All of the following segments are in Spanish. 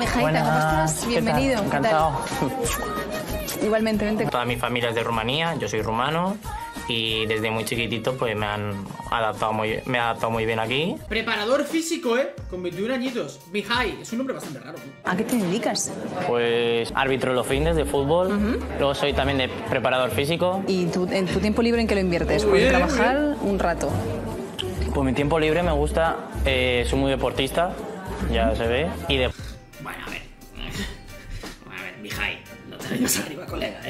Mijaita, ¿cómo estás? Bienvenido. Encantado. Igualmente, vente. Toda mi familia es de Rumanía, yo soy rumano y desde muy chiquitito pues me he adaptado muy bien aquí. Preparador físico, con 21 añitos. Mihai, es un nombre bastante raro, ¿no? ¿A qué te dedicas? Pues árbitro en los fines de fútbol, luego soy también de preparador físico. ¿Y en tu tiempo libre en qué lo inviertes? Pues trabajar un rato. Pues mi tiempo libre me gusta, soy muy deportista, ya se ve, y de... Bueno, a ver, Mihai, no te vengas arriba, colega,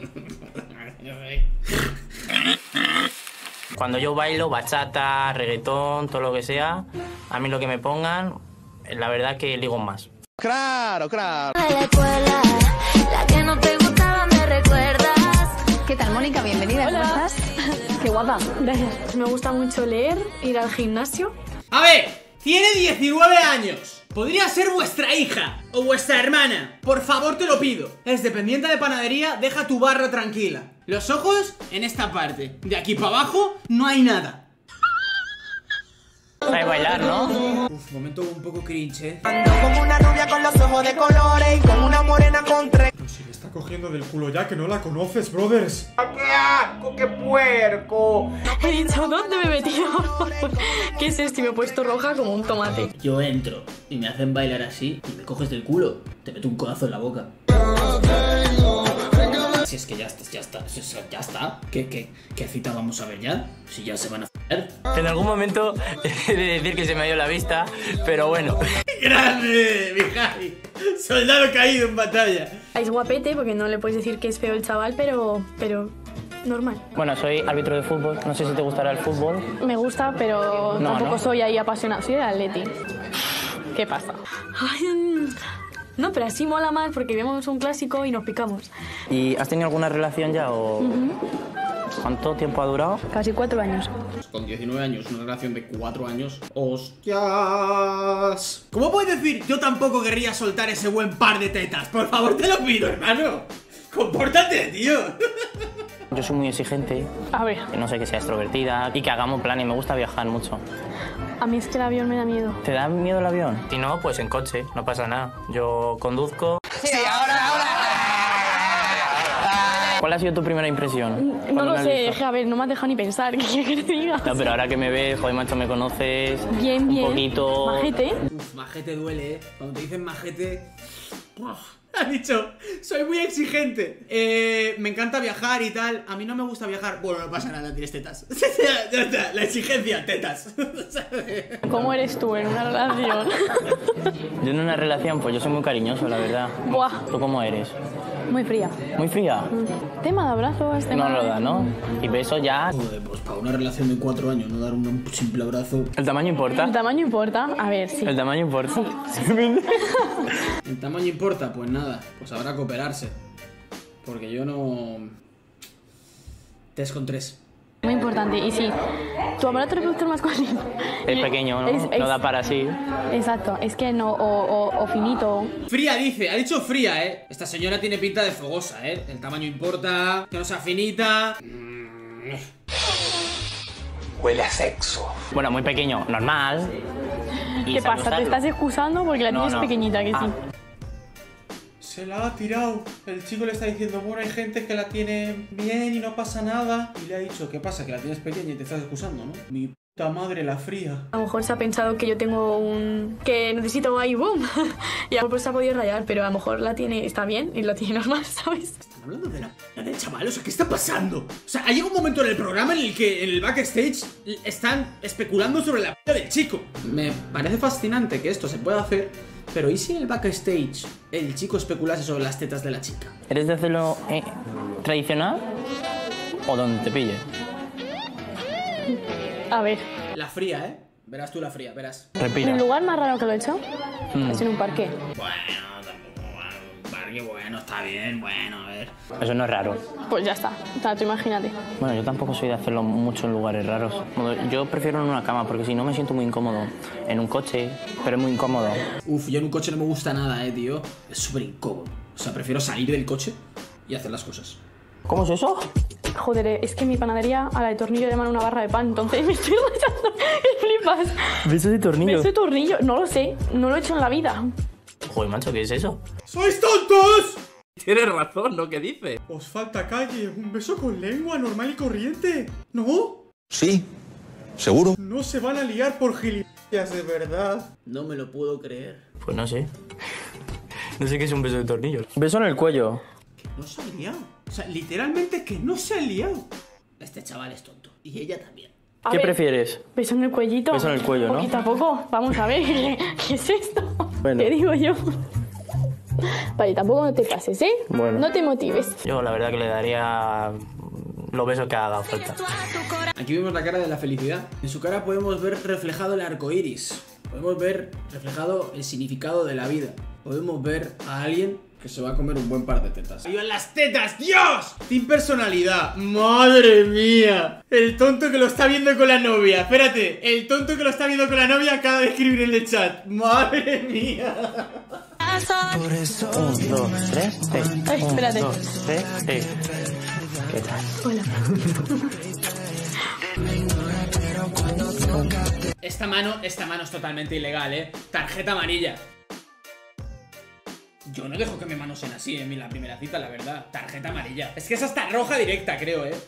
Cuando yo bailo, bachata, reggaetón, todo lo que sea, a mí lo que me pongan, la verdad que ligo más. Claro. A la escuela, la que no te gustaba me recuerdas. ¿Qué tal, Mónica? Bienvenida. Hola. ¿Cómo estás? Qué guapa. Gracias. Me gusta mucho leer, ir al gimnasio. A ver, tiene 19 años. Podría ser vuestra hija o vuestra hermana. Por favor, te lo pido. Es dependiente de panadería, deja tu barra tranquila. Los ojos en esta parte. De aquí para abajo no hay nada. Sabes bailar, ¿no? Uf, momento un poco cringe, Ando como una rubia con los ojos de colores y con una morena con tres. Pero si le está cogiendo del culo ya, que no la conoces, brothers. ¡Qué asco, qué puerco! He dicho, ¿dónde me he metido? ¿Qué es esto? Y me he puesto roja como un tomate. Yo entro y me hacen bailar así y me coges del culo. Te meto un codazo en la boca. Si es que ya está. ¿Qué cita vamos a ver ya? Si ya se van a hacer. En algún momento he de decir que se me ha ido la vista, pero bueno. ¡Grande, Mihai! Soldado caído en batalla. Es guapete porque no le puedes decir que es feo el chaval, pero normal. Bueno, soy árbitro de fútbol, no sé si te gustará el fútbol. Me gusta, pero No, tampoco ¿no? soy ahí apasionado. Soy de Atleti. ¿Qué pasa? No, pero así mola más porque vemos un clásico y nos picamos. ¿Y has tenido alguna relación ya o...? ¿Cuánto tiempo ha durado? Casi 4 años. Con 19 años, una relación de 4 años. ¡Hostias! ¿Cómo puedes decir yo tampoco querría soltar ese buen par de tetas? Por favor, te lo pido, hermano. ¡Compórtate, tío! Yo soy muy exigente, A ver, que no sé, que sea extrovertida y que hagamos planes, me gusta viajar mucho. a mí es que el avión me da miedo. ¿Te da miedo el avión? Si no, pues en coche, no pasa nada. Yo conduzco. Sí, ahora. ¿Cuál ha sido tu primera impresión? No cuando lo me has sé, visto? es que a ver, no me has dejado ni pensar. ¿Qué quieres que te diga? No, pero ahora que me ves, joder, macho, me conoces. Bien, un bien. poquito. Majete. Uf, majete duele, Cuando te dicen majete... Ha dicho, soy muy exigente. Me encanta viajar y tal. A mí no me gusta viajar. Bueno, no pasa nada, tienes tetas. Ya está, la exigencia, tetas. ¿Cómo eres tú en una relación? Yo en una relación, pues yo soy muy cariñoso, la verdad. Buah, ¿Tú cómo eres? muy fría. ¿Muy fría? Tema de abrazos, tema No lo de... da, ¿no? Y beso ya. Joder, pues para una relación de 4 años, no dar un simple abrazo. ¿El tamaño importa? El tamaño importa. A ver, sí. ¿El tamaño importa? ¿El tamaño importa? Pues nada, pues habrá que operarse. Porque yo no... 3 con 3. Muy importante. Y sí, tu aparato reproductor masculino Es pequeño, ¿no? No da para así. Exacto, es que no, o finito. Fría dice, ha dicho fría, Esta señora tiene pinta de fogosa, El tamaño importa, que no sea finita. Huele a sexo. Bueno, muy pequeño, normal. Y ¿Qué sabe pasa? ¿Te usarlo. estás excusando porque la No, tienes no. pequeñita, que sí? Ah. Se la ha tirado. El chico le está diciendo, bueno, hay gente que la tiene bien y no pasa nada. Y le ha dicho, ¿qué pasa? Que la tienes pequeña y te estás excusando, ¿no? Mi puta madre, la fría. A lo mejor se ha pensado que yo tengo que necesito ahí, boom. Y a lo mejor se ha podido rayar, pero a lo mejor la tiene, está bien y la tiene normal, ¿sabes? Están hablando de la p*** del chaval, o sea, ¿qué está pasando? O sea, ha llegado un momento en el programa en el que en el backstage están especulando sobre la p*** del chico. Me parece fascinante que esto se pueda hacer, pero ¿y si en el backstage el chico especulase sobre las tetas de la chica? ¿Eres de hacerlo tradicional o donde te pille? A ver, La fría, Verás tú la fría, verás. Respira. el lugar más raro que lo he hecho es en un parque. Bueno, tampoco, un parque, bueno, está bien, bueno, a ver. Eso no es raro. Pues ya está, o sea, tú imagínate. Bueno, yo tampoco soy de hacerlo mucho en lugares raros. Bueno, yo prefiero en una cama porque si no me siento muy incómodo. En un coche, pero es muy incómodo. Uf, yo en un coche no me gusta nada, tío. Es súper incómodo. O sea, prefiero salir del coche y hacer las cosas. ¿Cómo es eso? Joder, es que mi panadería a la de tornillo le llaman una barra de pan, entonces me estoy rayando. ¿Qué flipas? ¿Beso de tornillo? ¿Beso de tornillo? No lo sé, no lo he hecho en la vida. Joder, macho, ¿qué es eso? ¡Sois tontos! Tienes razón, ¿no? ¿Qué dice? Os falta calle, un beso con lengua normal y corriente. ¿No? Sí, seguro. No se van a liar por gilipollas de verdad. No me lo puedo creer. Pues no sé. No sé qué es un beso de tornillos. Beso en el cuello. No se han liado. O sea, literalmente que no se han liado. Este chaval es tonto. Y ella también. A ¿Qué ver, prefieres? Beso en el cuellito. Beso en el cuello, ¿no? Poquito a poco. Vamos a ver. ¿Qué es esto? Bueno. ¿Qué digo yo? Vale, tampoco no te pases, ¿eh? Bueno. No te motives. Yo la verdad que le daría los besos que haga falta. Aquí vemos la cara de la felicidad. En su cara podemos ver reflejado el arco iris. Podemos ver reflejado el significado de la vida. Podemos ver a alguien que se va a comer un buen par de tetas. ¡Viva las tetas, Dios! Sin personalidad. ¡Madre mía! El tonto que lo está viendo con la novia. Espérate, el tonto que lo está viendo con la novia acaba de escribir en el chat. ¡Madre mía! 1, 2, 3, Ay, espérate. 1, 2, 3, ¿Qué tal? Hola. Esta mano es totalmente ilegal, ¿eh? Tarjeta amarilla. Yo no dejo que me manosen así en la primera cita, la verdad. Tarjeta amarilla. Es que es hasta roja directa, creo, ¿eh?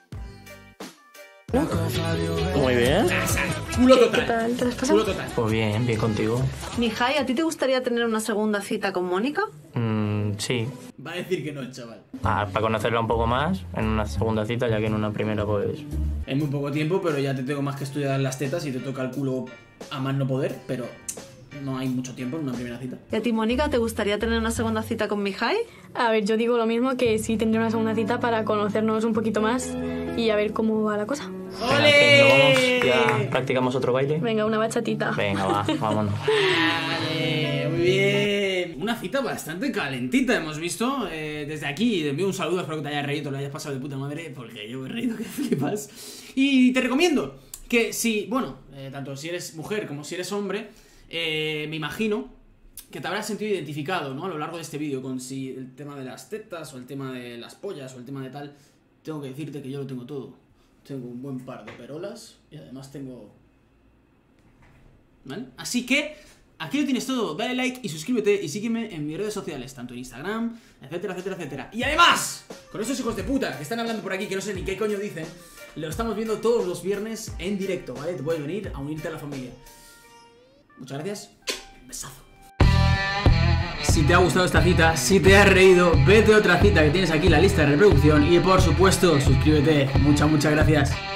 Muy bien. Culo total. ¿Qué tal? ¿Te lo has pasado? Culo total. Pues bien, bien contigo. Mijai, ¿a ti te gustaría tener una segunda cita con Mónica? Sí. Va a decir que no el chaval. Para conocerla un poco más en una segunda cita, ya que en una primera pues... Es muy poco tiempo, pero ya te tengo más que estudiar las tetas y te toca el culo a más no poder, pero no hay mucho tiempo en una primera cita. ¿Y a ti, Mónica, te gustaría tener una segunda cita con Mijai? A ver, yo digo lo mismo, que sí tendré una segunda cita para conocernos un poquito más y a ver cómo va la cosa. Venga, que nos vamos, ya practicamos otro baile. Venga, una bachatita. Venga, va, vámonos. Vale, muy bien. Una cita bastante calentita hemos visto. Desde aquí te envío un saludo, espero que te hayas reído, te lo hayas pasado de puta madre, porque yo me he reído que flipas. Y te recomiendo que si, bueno, tanto si eres mujer como si eres hombre, me imagino que te habrás sentido identificado, ¿no? A lo largo de este vídeo con si el tema de las tetas o el tema de las pollas o el tema de tal. Tengo que decirte que yo lo tengo todo. Tengo un buen par de perolas y además tengo... ¿Vale? Así que aquí lo tienes todo. Dale like y suscríbete y sígueme en mis redes sociales, tanto en Instagram, etcétera, etcétera, etcétera. Y además, con esos hijos de puta que están hablando por aquí, que no sé ni qué coño dicen, lo estamos viendo todos los viernes en directo, ¿vale? Te puedes venir a unirte a la familia. Muchas gracias. Un besazo. Si te ha gustado esta cita, si te has reído, vete a otra cita que tienes aquí en la lista de reproducción y por supuesto, suscríbete. Muchas gracias.